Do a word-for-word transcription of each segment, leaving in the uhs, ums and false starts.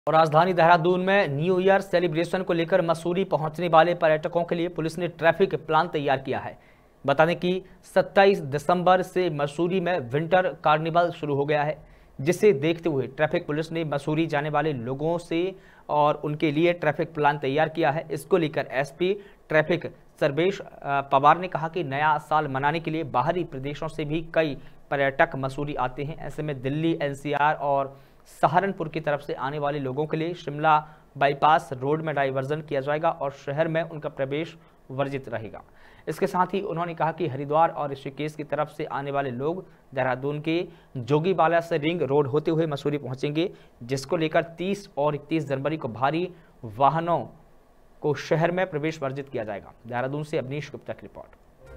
और राजधानी देहरादून में न्यू ईयर सेलिब्रेशन को लेकर मसूरी पहुंचने वाले पर्यटकों के लिए पुलिस ने ट्रैफिक प्लान तैयार किया है। बता दें कि सत्ताईस दिसंबर से मसूरी में विंटर कार्निवल शुरू हो गया है, जिसे देखते हुए ट्रैफिक पुलिस ने मसूरी जाने वाले लोगों से और उनके लिए ट्रैफिक प्लान तैयार किया है। इसको लेकर एसपी ट्रैफिक सर्वेश पवार ने कहा कि नया साल मनाने के लिए बाहरी प्रदेशों से भी कई पर्यटक मसूरी आते हैं। ऐसे में दिल्ली, एनसीआर और सहारनपुर की तरफ से आने वाले लोगों के लिए शिमला बाईपास रोड में डाइवर्जन किया जाएगा और शहर में उनका प्रवेश वर्जित रहेगा। इसके साथ ही उन्होंने कहा कि हरिद्वार और ऋषिकेश की तरफ से आने वाले लोग देहरादून के जोगीबाला से रिंग रोड होते हुए मसूरी पहुंचेंगे, जिसको लेकर तीस और इकतीस जनवरी को भारी वाहनों को शहर में प्रवेश वर्जित किया जाएगा। देहरादून से अवनीश गुप्ता की रिपोर्ट।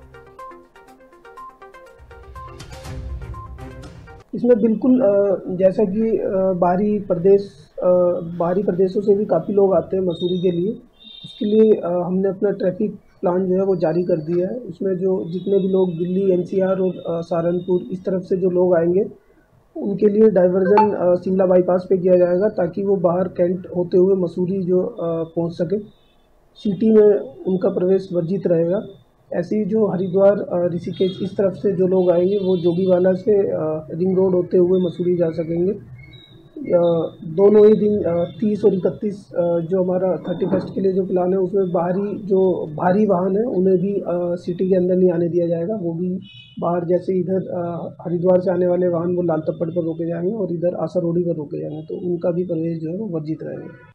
इसमें बिल्कुल जैसा कि बाहरी प्रदेश बाहरी प्रदेशों से भी काफ़ी लोग आते हैं मसूरी के लिए। उसके लिए हमने अपना ट्रैफिक प्लान जो है वो जारी कर दिया है। उसमें जो जितने भी लोग दिल्ली, एनसीआर और सहारनपुर इस तरफ से जो लोग आएंगे उनके लिए डाइवर्जन शिमला बाईपास पे किया जाएगा, ताकि वो बाहर कैंट होते हुए मसूरी जो पहुंच सके। सिटी में उनका प्रवेश वर्जित रहेगा। ऐसे ही जो हरिद्वार, ऋषिकेश इस तरफ से जो लोग आएंगे वो जोगीवाला से रिंग रोड होते हुए मसूरी जा सकेंगे। दोनों ही दिन तीस और इकतीस जो हमारा थर्टी फर्स्ट के लिए जो प्लान है उसमें बाहरी जो भारी वाहन है उन्हें भी सिटी के अंदर नहीं आने दिया जाएगा। वो भी बाहर, जैसे इधर हरिद्वार से आने वाले वाहन वो लाल तप्पड़ पर रोके जाएंगे और इधर आशा रोडी पर रोके जाएंगे, तो उनका भी प्रवेश जो है वो वर्जित रहेगा।